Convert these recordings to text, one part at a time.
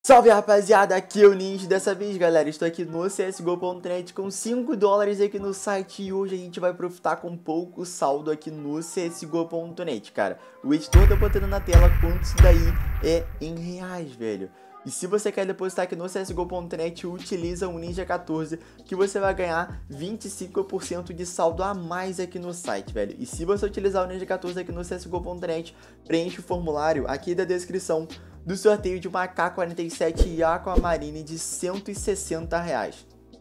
Salve rapaziada, aqui é o Ninja. Dessa vez galera, estou aqui no CSGO.net com 5 dólares aqui no site. E hoje a gente vai profitar com pouco saldo aqui no CSGO.net, cara. O editor tá botando na tela quanto isso daí é em reais, velho. E se você quer depositar aqui no CSGO.net, utiliza o Ninja 14, que você vai ganhar 25% de saldo a mais aqui no site, velho. E se você utilizar o Ninja 14 aqui no CSGO.net, preenche o formulário aqui da descrição do sorteio de uma AK-47 Aquamarine de R$160.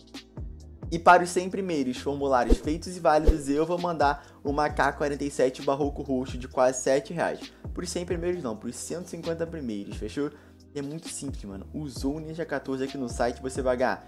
E para os 100 primeiros formulários feitos e válidos, eu vou mandar uma AK-47 Barroco Roxo de quase R$7. Por os 100 primeiros não, por os 150 primeiros, fechou? É muito simples, mano. Usou o Ninja 14 aqui no site, você vai ganhar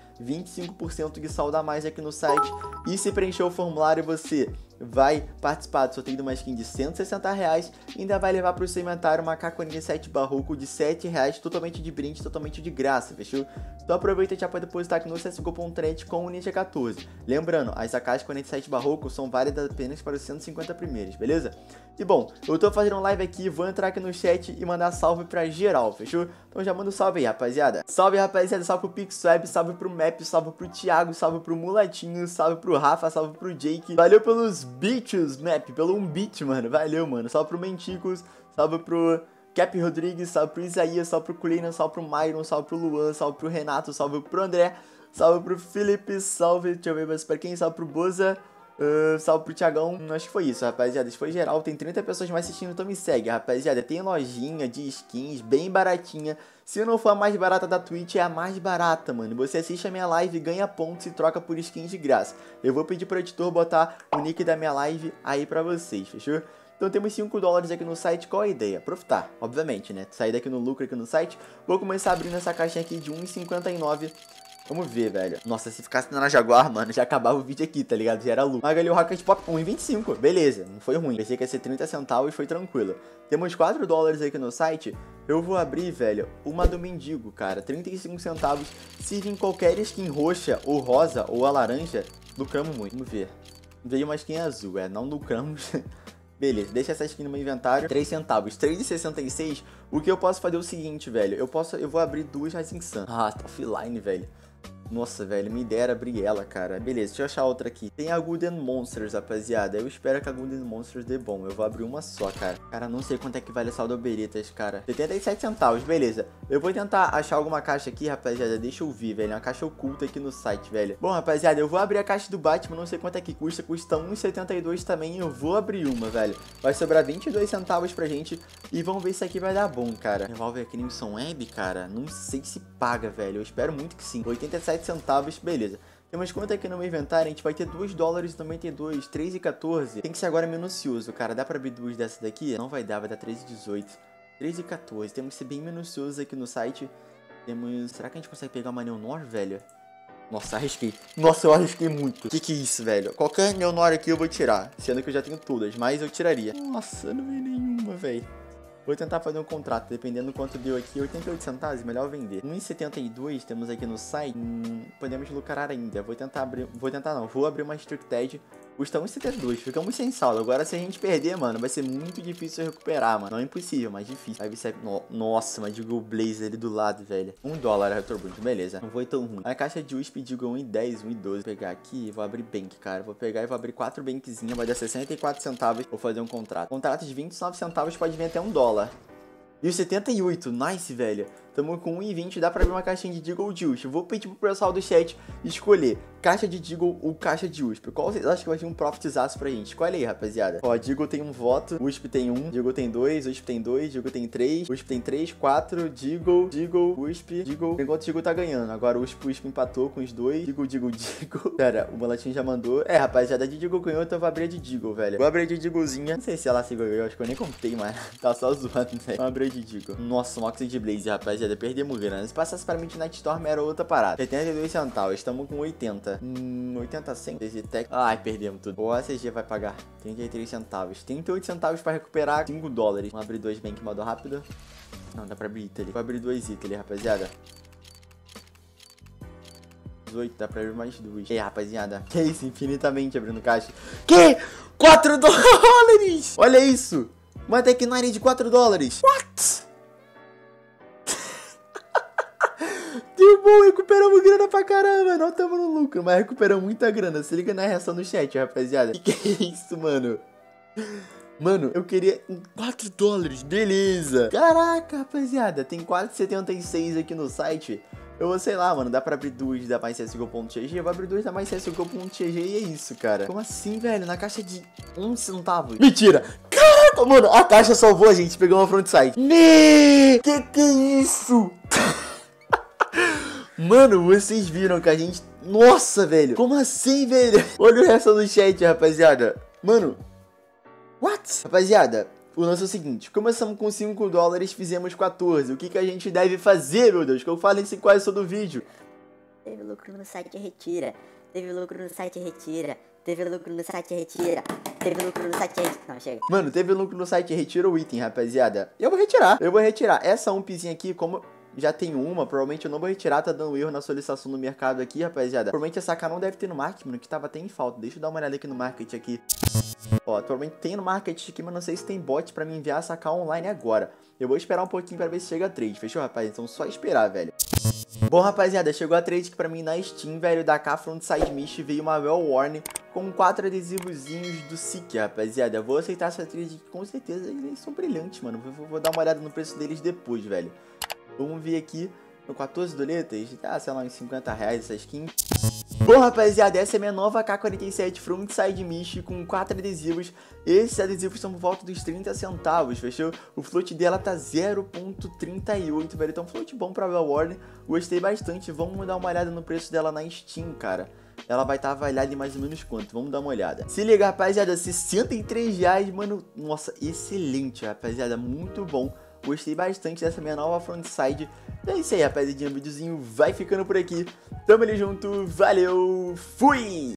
25% de saldo a mais aqui no site. E se preencher o formulário, você vai participar do sorteio de uma skin de R$160 e ainda vai levar para o seu inventário uma AK-47 Barroco de R$7, totalmente de brinde, totalmente de graça, fechou? Então aproveita e já pode depositar aqui no CSGO.net com o Ninja 14. Lembrando, as AK-47 Barroco são válidas apenas para os 150 primeiros, beleza? E bom, eu tô fazendo um live aqui, vou entrar aqui no chat e mandar salve pra geral, fechou? Então já manda um salve aí, rapaziada. Salve, rapaziada, salve pro Pixweb, salve pro Map, salve pro Thiago, salve pro Mulatinho, salve pro Rafa, salve pro Jake. Valeu pelos beats, Map, pelo 1 bit, mano, valeu, mano. Salve pro Menticos, salve pro Cap Rodrigues, salve pro Isaías, salve pro Culina, salve pro Myron, salve pro Luan, salve pro Renato, salve pro André, salve pro Felipe, salve, deixa eu ver mais pra quem, salve pro Boza. Salve pro Thiagão, acho que foi isso, rapaziada. Isso foi geral, tem 30 pessoas mais assistindo, então me segue, rapaziada. Tem lojinha de skins bem baratinha. Se não for a mais barata da Twitch, é a mais barata, mano. Você assiste a minha live, ganha pontos e troca por skins de graça. Eu vou pedir pro editor botar o nick da minha live aí pra vocês, fechou? Então temos 5 dólares aqui no site, qual a ideia? Profitar, obviamente, né? Sair daqui no lucro aqui no site. Vou começar abrindo essa caixinha aqui de 1,59. Vamos ver, velho. Nossa, se ficasse na Jaguar, mano, já acabava o vídeo aqui, tá ligado? Já era lucro. Mas ganhou o Rocket Pop 1,25. Beleza, não foi ruim. Pensei que ia ser 30 centavos, foi tranquilo. Temos 4 dólares aqui no site. Eu vou abrir, velho, uma do Mendigo, cara. 35 centavos. Se vir qualquer skin roxa, ou rosa, ou a laranja, lucramos muito. Vamos ver. Veio uma skin azul, não lucramos. Beleza, deixa essa skin no meu inventário. 3 centavos, 3,66. O que eu posso fazer é o seguinte, velho. Eu vou abrir 2 Rising Sun. Ah, tá offline, velho. Nossa, velho, me dera abrir ela, cara. Beleza, deixa eu achar outra aqui. Tem a Golden Monsters, rapaziada. Eu espero que a Golden Monsters dê bom. Eu vou abrir uma só, cara. Cara, não sei quanto é que vale essa Aldoberitas, cara. 77 centavos, beleza. Eu vou tentar achar alguma caixa aqui, rapaziada. Deixa eu ver, velho. Uma caixa oculta aqui no site, velho. Bom, rapaziada, eu vou abrir a caixa do Batman. Não sei quanto é que custa. Custa 1,72 também. Eu vou abrir uma, velho. Vai sobrar 22 centavos pra gente. E vamos ver se aqui vai dar bom, cara. Revolver Crimson Web, cara. Não sei se paga, velho. Eu espero muito que sim. 87 centavos, beleza. Temos quanto aqui no meu inventário? A gente vai ter 2 dólares e 92, 3,14. Tem que ser agora minucioso, cara. Dá pra abrir 2 dessas daqui? Não vai dar 13,18. 13,14. Temos que ser bem minucioso aqui no site. Temos... Será que a gente consegue pegar uma Neonor, velho? Nossa, arrisquei. Nossa, eu arrisquei muito. Que é isso, velho? Qualquer Neonor aqui eu vou tirar. Sendo que eu já tenho todas, mas eu tiraria. Nossa, não vi nenhuma, velho. Vou tentar fazer um contrato, dependendo do quanto deu aqui, 88 centavos, melhor vender. 1,72 temos aqui no site, podemos lucrar ainda. Vou abrir uma Structed, custa 1,72, ficamos sem saldo. Agora se a gente perder, mano, vai ser muito difícil recuperar, mano. Não é impossível, mas difícil. Aí você... Nossa, mas Deagle Blaze ali do lado, velho. 1 dólar, retorno, beleza. Não foi tão ruim. A caixa de USP, Deagle 1,10, 1,12. Vou pegar aqui e vou abrir Bank, cara. Vou pegar e vou abrir 4 Bankzinhas, vai dar 64 centavos. Vou fazer um contrato. Contrato de 29 centavos pode vir até 1 dólar. E os 78, nice, velho. Tamo com 1,20, dá pra abrir uma caixinha de Deagle Juice. Vou pedir pro pessoal do chat escolher caixa de Deagle ou caixa de USP. Qual vocês acham que vai ter um profitzaço pra gente? Escolhe aí, rapaziada. Ó, Deagle tem um voto, USP tem 1, Deagle tem 2, USP tem 2, Deagle tem 3, USP tem 3, 4, Deagle, USP, Deagle. Enquanto o Deagle tá ganhando. Agora o USP empatou com os dois. Deagle. Pera, o Mulatinho já mandou. É, rapaziada, de Deagle ganhou, então eu vou abrir a de Deagle, velho. Vou abrir a de Deaglezinha. Não sei se ela se ganhou, acho que eu nem contei, mas tá só zoando, velho. Vou abrir a de Deagle. Nossa, um Oxide Blaze, rapaziada. Perdemos grana. Se passasse pra Midnight Storm era outra parada. 72 centavos, estamos com 80. 80 100. Ai, perdemos tudo. O ACG vai pagar 33 centavos. 38 centavos pra recuperar 5 dólares. Vamos abrir 2 Bank modo rápido. Não, dá pra abrir Italy. Vou abrir 2 Italy, rapaziada. 18, dá pra abrir mais 2. E aí, rapaziada. Que isso, infinitamente abrindo caixa. Que? 4 dólares! Olha isso! Uma Tech 9 de 4 dólares. What? bom, recuperamos grana pra caramba. Não tamo no lucro, mas recuperamos muita grana. Se liga na reação no chat, rapaziada. Que é isso, mano? Mano, eu queria 4 dólares, beleza. Caraca, rapaziada, tem 4,76 aqui no site. Eu vou, sei lá, mano, dá pra abrir 2 da MyCSGO.gg, eu vou abrir 2 da MyCSGO.gg e é isso, cara. Como assim, velho? Na caixa de 1 centavo. Mentira! Caraca, mano, a caixa salvou a gente, pegou uma frontside. Que é isso? Mano, vocês viram que a gente... Nossa, velho. Como assim, velho? Olha o resto do chat, rapaziada. Mano... What? Rapaziada, o lance é o seguinte, começamos com 5 dólares, fizemos 14, o que a gente deve fazer, meu Deus, que eu falo isso em quase todo vídeo. Teve lucro no site Retira, teve lucro no site Retira, teve lucro no site Retira, teve lucro no site Retira, não, chega. Mano, teve lucro no site Retira o item, rapaziada, eu vou retirar, essa umpzinha aqui, como... Já tem uma, provavelmente eu não vou retirar, tá dando erro na solicitação no mercado aqui, rapaziada. Provavelmente essa AK não deve ter no market, mano, que tava até em falta. Deixa eu dar uma olhada aqui no market aqui. Ó, provavelmente tem no market aqui, mas não sei se tem bot pra me enviar essa AK online agora. Eu vou esperar um pouquinho pra ver se chega a trade, fechou, rapaz? Então só esperar, velho. Bom, rapaziada, chegou a trade aqui pra mim na Steam, velho, da AK Frontside Mist. Veio uma Well Warning com 4 adesivozinhos do SIC, rapaziada. Eu vou aceitar essa trade aqui, com certeza eles são brilhantes, mano. Vou dar uma olhada no preço deles depois, velho. Vamos ver aqui no 14 doletas, sei lá, uns 50 reais essa skin. Bom, rapaziada, essa é a minha nova AK-47 Frontside Mist com 4 adesivos. Esses adesivos são por volta dos 30 centavos, fechou? O float dela tá 0.38, velho, então float bom pra Well Warning. Gostei bastante, vamos dar uma olhada no preço dela na Steam, cara. Ela vai estar avaliada em mais ou menos quanto? Vamos dar uma olhada. Se liga, rapaziada, 63 reais, mano. Nossa, excelente, rapaziada, muito bom. Gostei bastante dessa minha nova frontside. É isso aí, rapaziadinha. O videozinho vai ficando por aqui. Tamo ali junto. Valeu. Fui!